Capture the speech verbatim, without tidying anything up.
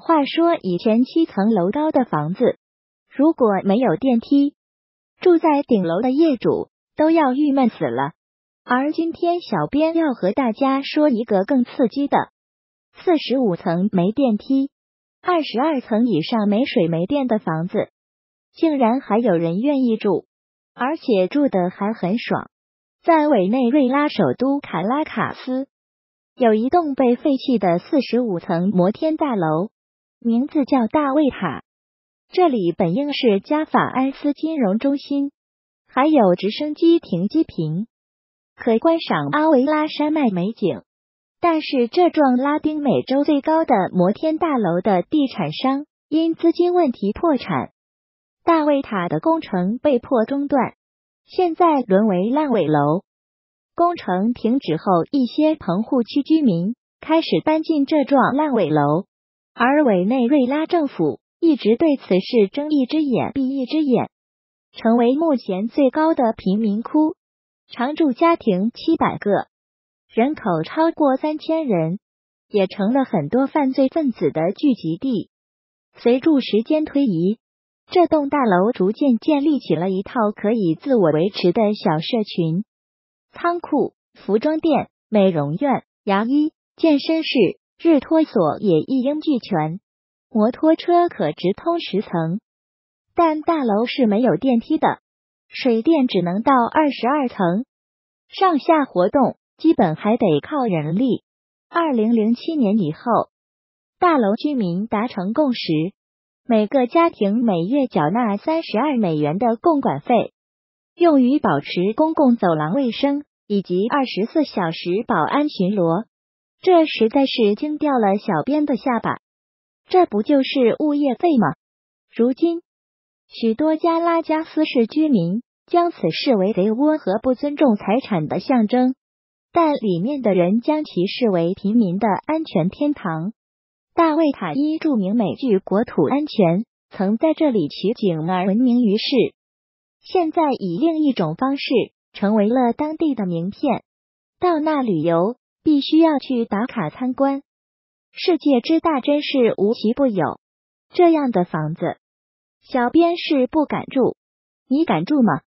话说以前七层楼高的房子，如果没有电梯，住在顶楼的业主都要郁闷死了。而今天小编要和大家说一个更刺激的，四十五层没电梯，二十二层以上没水没电的房子，竟然还有人愿意住，而且住得还很爽。在委内瑞拉首都卡拉卡斯，有一栋被废弃的四十五层摩天大楼，名字叫大卫塔。这里本应是加法埃斯金融中心，还有直升机停机坪，可观赏阿维拉山脉美景。但是这幢拉丁美洲最高的摩天大楼的地产商因资金问题破产，大卫塔的工程被迫中断，现在沦为烂尾楼。工程停止后，一些棚户区居民开始搬进这幢烂尾楼，而委内瑞拉政府一直对此事睁一只眼闭一只眼，成为目前最高的贫民窟，常住家庭七百个，人口超过三千人，也成了很多犯罪分子的聚集地。随着时间推移，这栋大楼逐渐建立起了一套可以自我维持的小社群，仓库、服装店、美容院、牙医、健身室、日托所也一应俱全，摩托车可直通十层。但大楼是没有电梯的，水电只能到二十二层，上下活动基本还得靠人力。二零零七年以后，大楼居民达成共识，每个家庭每月缴纳三十二美元的供管费，用于保持公共走廊卫生以及二十四小时保安巡逻。这实在是惊掉了小编的下巴，这不就是物业费吗？如今，许多加拉加斯市居民将此视为贼窝和不尊重财产的象征，但里面的人将其视为平民的安全天堂。大卫塔因著名美剧《国土安全》曾在这里取景而闻名于世，现在以另一种方式成为了当地的名片，到那旅游必须要去打卡参观。世界之大真是无奇不有，这样的房子，小编是不敢住，你敢住吗？